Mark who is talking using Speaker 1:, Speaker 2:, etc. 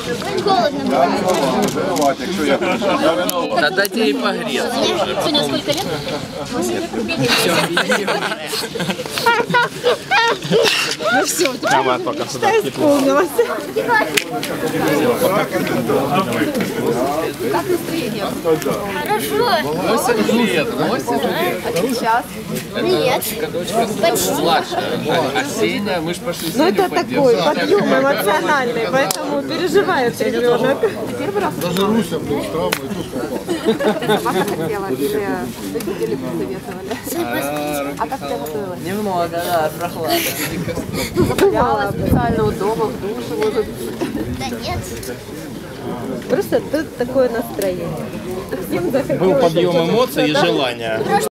Speaker 1: Холодно было.
Speaker 2: Да дайте ей погреться.
Speaker 1: Сегодня сколько лет?
Speaker 3: Ну все, у тебя мечта исполнилась. Как настроение?
Speaker 1: Хорошо.
Speaker 2: 8 лет.
Speaker 3: А сейчас?
Speaker 1: Нет. Почти.
Speaker 2: Младшая. А Сеня, мы ж пошли
Speaker 3: Ну
Speaker 2: Сеню
Speaker 3: это такой подъем эмоциональный, поэтому переживает ребенок. Первый раз
Speaker 4: Даже Руся был с травмой, и тут попал.
Speaker 3: сама хотела или родители посоветовали? А как ты готовилась?
Speaker 2: Немного, да, прохладно.
Speaker 3: Гуляла специально у дома, в душе, может.
Speaker 1: Да нет.
Speaker 3: Просто тут такое настроение. Всем захотелось.
Speaker 5: Был подъем эмоций и желания.